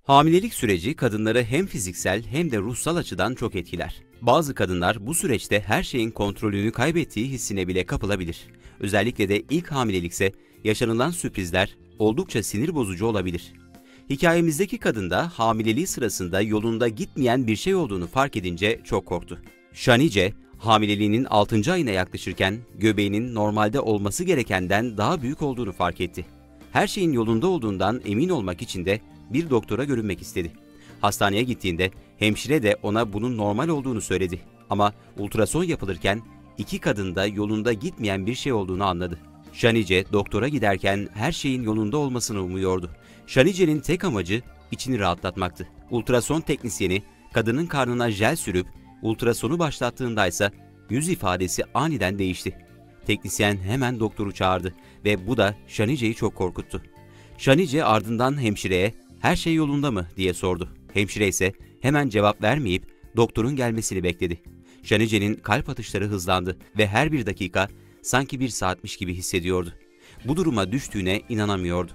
Hamilelik süreci kadınları hem fiziksel hem de ruhsal açıdan çok etkiler. Bazı kadınlar bu süreçte her şeyin kontrolünü kaybettiği hissine bile kapılabilir. Özellikle de ilk hamilelikse yaşanılan sürprizler oldukça sinir bozucu olabilir. Hikayemizdeki kadın da hamileliği sırasında yolunda gitmeyen bir şey olduğunu fark edince çok korktu. Shanice, hamileliğinin 6. ayına yaklaşırken göbeğinin normalde olması gerekenden daha büyük olduğunu fark etti. Her şeyin yolunda olduğundan emin olmak için de bir doktora görünmek istedi. Hastaneye gittiğinde hemşire de ona bunun normal olduğunu söyledi. Ama ultrason yapılırken iki kadın da yolunda gitmeyen bir şey olduğunu anladı. Shanice doktora giderken her şeyin yolunda olmasını umuyordu. Shanice'nin tek amacı içini rahatlatmaktı. Ultrason teknisyeni kadının karnına jel sürüp ultrasonu başlattığındaysa yüz ifadesi aniden değişti. Teknisyen hemen doktoru çağırdı ve bu da Shanice'yi çok korkuttu. Shanice ardından hemşireye "Her şey yolunda mı?" diye sordu. Hemşire ise hemen cevap vermeyip doktorun gelmesini bekledi. Shanice'nin kalp atışları hızlandı ve her bir dakika sanki bir saatmiş gibi hissediyordu. Bu duruma düştüğüne inanamıyordu.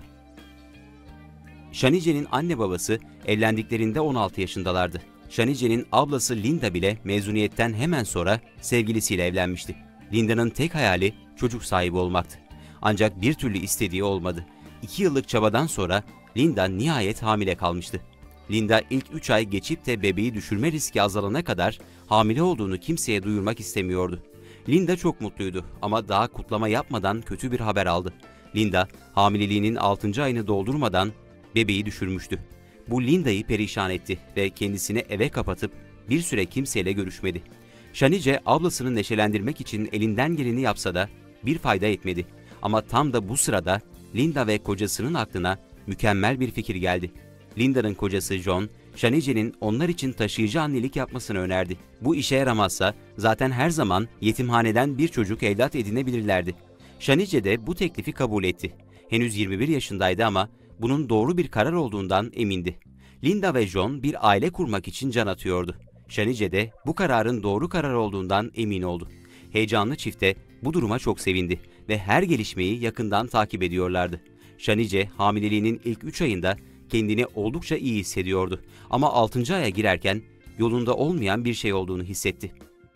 Shanice'nin anne babası evlendiklerinde 16 yaşındalardı. Shanice'nin ablası Linda bile mezuniyetten hemen sonra sevgilisiyle evlenmişti. Linda'nın tek hayali çocuk sahibi olmaktı. Ancak bir türlü istediği olmadı. 2 yıllık çabadan sonra Linda nihayet hamile kalmıştı. Linda ilk 3 ay geçip de bebeği düşürme riski azalana kadar hamile olduğunu kimseye duyurmak istemiyordu. Linda çok mutluydu ama daha kutlama yapmadan kötü bir haber aldı. Linda hamileliğinin 6. ayını doldurmadan bebeği düşürmüştü. Bu Linda'yı perişan etti ve kendisini eve kapatıp bir süre kimseyle görüşmedi. Shanice ablasını neşelendirmek için elinden geleni yapsa da bir fayda etmedi. Ama tam da bu sırada Linda ve kocasının aklına mükemmel bir fikir geldi. Linda'nın kocası John, Shanice'nin onlar için taşıyıcı annelik yapmasını önerdi. Bu işe yaramazsa zaten her zaman yetimhaneden bir çocuk evlat edinebilirlerdi. Shanice de bu teklifi kabul etti. Henüz 21 yaşındaydı ama bunun doğru bir karar olduğundan emindi. Linda ve John bir aile kurmak için can atıyordu. Shanice de bu kararın doğru karar olduğundan emin oldu. Heyecanlı çifte bu duruma çok sevindi ve her gelişmeyi yakından takip ediyorlardı. Shanice hamileliğinin ilk 3 ayında kendini oldukça iyi hissediyordu ama 6. aya girerken yolunda olmayan bir şey olduğunu hissetti.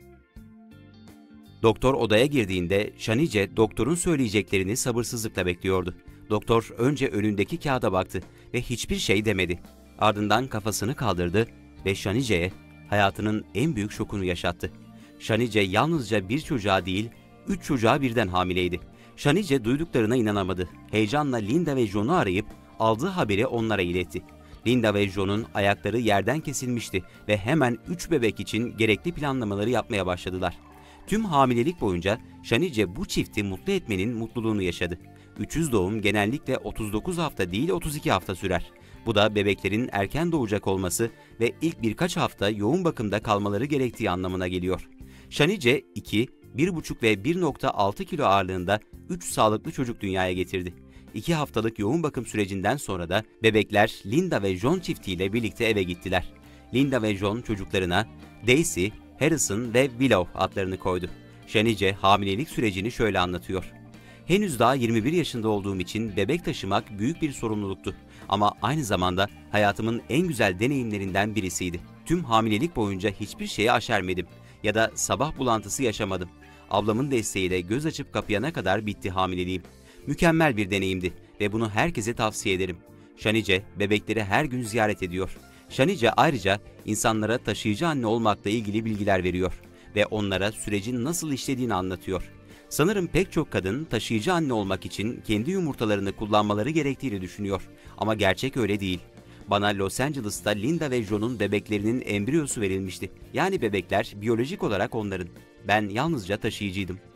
Doktor odaya girdiğinde Shanice doktorun söyleyeceklerini sabırsızlıkla bekliyordu. Doktor önce önündeki kağıda baktı ve hiçbir şey demedi. Ardından kafasını kaldırdı ve Shanice'ye hayatının en büyük şokunu yaşattı. Shanice yalnızca bir çocuğa değil, 3 çocuğa birden hamileydi. Shanice duyduklarına inanamadı. Heyecanla Linda ve John'u arayıp aldığı haberi onlara iletti. Linda ve John'un ayakları yerden kesilmişti ve hemen 3 bebek için gerekli planlamaları yapmaya başladılar. Tüm hamilelik boyunca Shanice bu çifti mutlu etmenin mutluluğunu yaşadı. 300 doğum genellikle 39 hafta değil 32 hafta sürer. Bu da bebeklerin erken doğacak olması ve ilk birkaç hafta yoğun bakımda kalmaları gerektiği anlamına geliyor. Shanice 2, 1,5 ve 1,6 kilo ağırlığında 3 sağlıklı çocuk dünyaya getirdi. 2 haftalık yoğun bakım sürecinden sonra da bebekler Linda ve John çiftiyle birlikte eve gittiler. Linda ve John çocuklarına Daisy, Harrison ve Willow adlarını koydu. Shanice hamilelik sürecini şöyle anlatıyor. Henüz daha 21 yaşında olduğum için bebek taşımak büyük bir sorumluluktu. Ama aynı zamanda hayatımın en güzel deneyimlerinden birisiydi. Tüm hamilelik boyunca hiçbir şeye aşermedim ya da sabah bulantısı yaşamadım. Ablamın desteğiyle göz açıp kapayana kadar bitti hamileliğim. Mükemmel bir deneyimdi ve bunu herkese tavsiye ederim. Shanice bebekleri her gün ziyaret ediyor. Shanice ayrıca insanlara taşıyıcı anne olmakla ilgili bilgiler veriyor ve onlara sürecin nasıl işlediğini anlatıyor. Sanırım pek çok kadın taşıyıcı anne olmak için kendi yumurtalarını kullanmaları gerektiğini düşünüyor. Ama gerçek öyle değil. Bana Los Angeles'ta Linda ve John'un bebeklerinin embriyosu verilmişti. Yani bebekler biyolojik olarak onların. Ben yalnızca taşıyıcıydım.